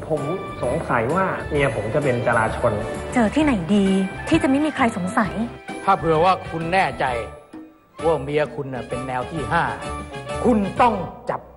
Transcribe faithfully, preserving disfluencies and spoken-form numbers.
ผมสงสัยว่าเมียผมจะเป็นจราชนเจอที่ไหนดีที่จะไม่มีใครสงสัยถ้าเผื่อว่าคุณแน่ใจว่าเมียคุณเป็นแนวที่ห้าคุณต้องจับ